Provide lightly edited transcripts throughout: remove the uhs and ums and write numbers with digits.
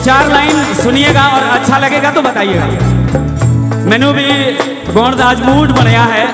चार लाइन सुनिएगा और अच्छा लगेगा तो बताइएगा। मैंने भी गौरदास मूड बनाया है।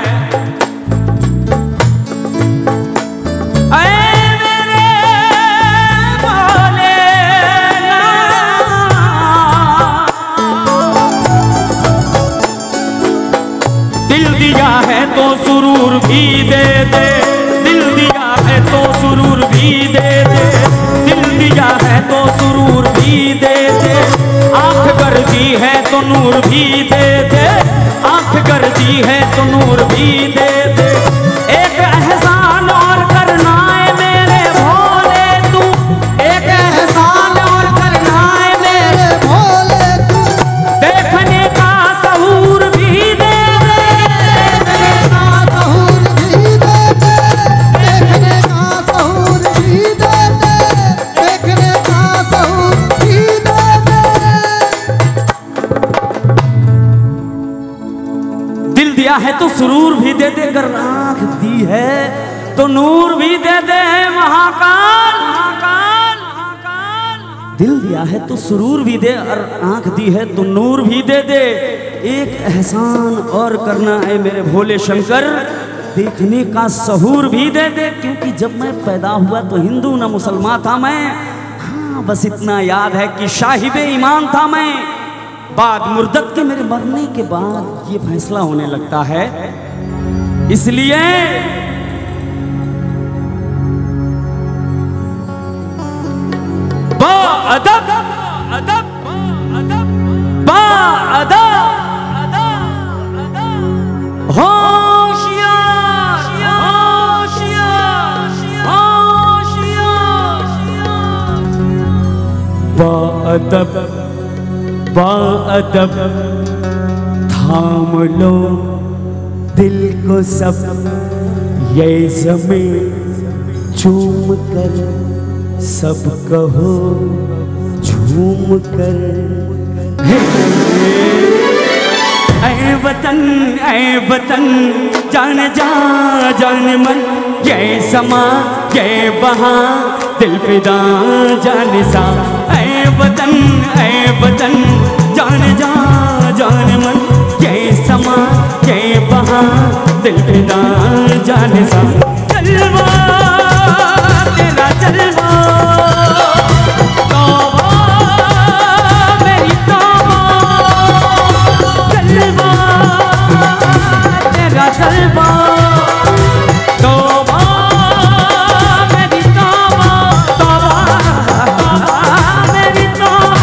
दिल दिया है तो सुरूर भी दे दे, दिल दिया है तो सुरूर भी दे दे, दिल दिया है तो सुरूर भी दे दे, आँख कर दी है तो नूर भी दे दे, आँख कर दी है तो नूर भी दे दे। एक एहसान और करना है मेरे भोले तू, एक एहसान और करना है मेरे भोले तू, देखने का सहूर भी दे दे, देखने का सहूर भी दे दे, देखने का सहूर भी दे दे, देखने का सहूर भी दे दे। दिल दिया है तो सुरूर भी दे दे, अगर आँख दी है तो नूर भी दे दे महाकाल, महाकाल, महाकाल। दिल दिया है तो सुरूर भी दे और आँख दी है तो नूर भी दे दे। एक एहसान और करना है मेरे भोले शंकर, देखने का सहूर भी दे दे। क्योंकि जब मैं पैदा हुआ तो हिंदू न मुसलमान था मैं, हाँ बस इतना याद है कि साहिब ईमान था मैं। बाद मुर्दत के मेरे मरने के बाद ये फैसला होने लगता है, इसलिए बाअदब अदब अदब बाअदब होशियार होशियार होशियार बाअदब बाअदब थाम लो दिल को सब, ये ज़मीं चूम कर सब कहो झूम कर। ऐ वतन जान जा जान मन, ये समा ये बहा दिल फिदा जान सा। ऐ वतन जान जा जान मन, ये समा ये बहा दिल फिदा जान सा। जलवा तेरा जलवा तौबा मेरी तौबा, जलवा तेरा जलवा तौबा मेरी तौबा, तौबा मेरी तौबा।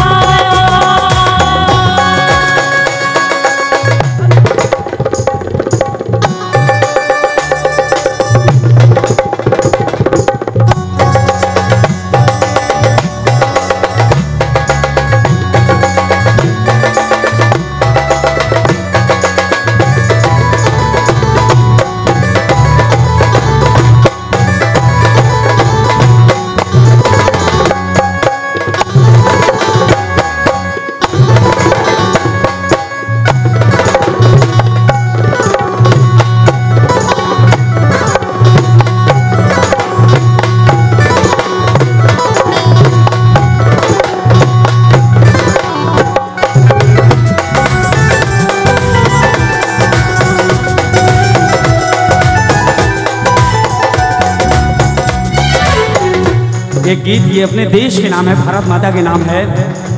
एक गीत ये अपने देश के नाम है, भारत माता के नाम है।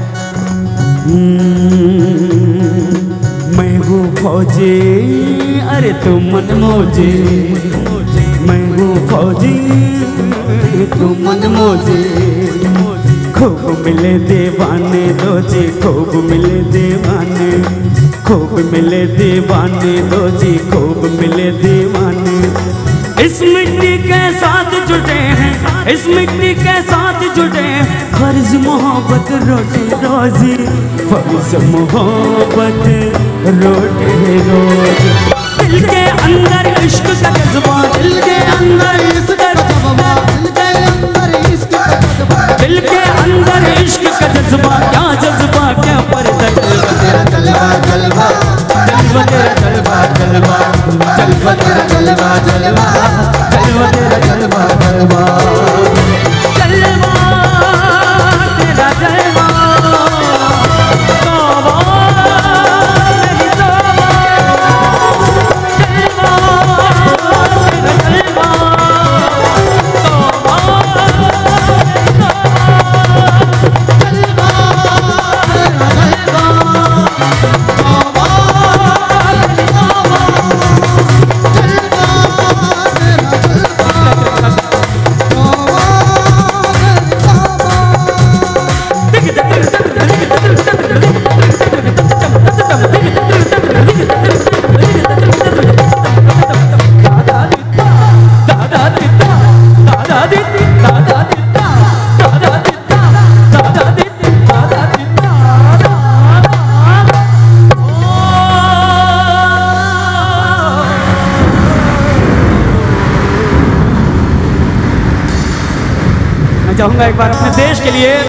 मैं हूँ फौजी अरे तुम मन मौजी, मैं हूँ फौजी तुम मन मौजी, खूब मिले दीवाने दो जी, खूब मिले दीवाने, खूब मिले दीवाने दो जी, खूब मिले दीवाने। इस मिट्टी के साथ जुटे हैं, इस मिट्टी के साथ जुटे हैं, फर्ज मोहब्बत रोटी रोजी, फर्ज मोहब्बत रोटी रोजी। दिल के अंदर इश्क का जज्बा, दिल के अंदर इश्क का जज्बा, दिल के अंदर इश्क का जज्बा, दिल के अंदर इश्क का जज्बा, क्या जज्बा क्या पर्दा, तेरा जलवा जलवा जलवा तेरा जलवा जलवा जलवा तेरा जलवा जलवा जलवा तेरा जलवा जलवा जलवा तेरा जलवा। चाहूंगा एक बार अपने देश के लिए